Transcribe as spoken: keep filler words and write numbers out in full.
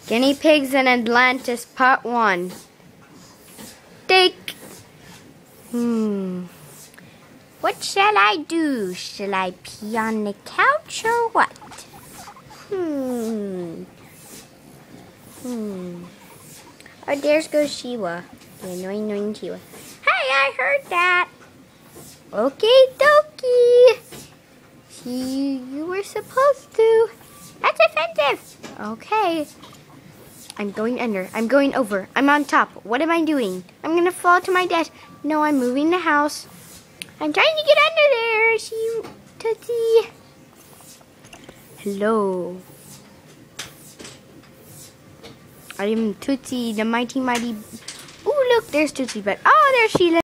Guinea pigs in Atlantis, part one. Take. Hmm. What shall I do? Shall I pee on the couch or what? Hmm. Hmm. Oh, there goes Shiwa. The annoying, annoying Shiwa. Hey, I heard that. Okay, dokie. You, you were supposed to. That's offensive. Okay. I'm going under. I'm going over. I'm on top. What am I doing? I'm going to fall to my death. No, I'm moving the house. I'm trying to get under there. She, Tootsie. Hello. I am Tootsie, the mighty, mighty. Ooh, look, there's Tootsie, but oh, there she lives.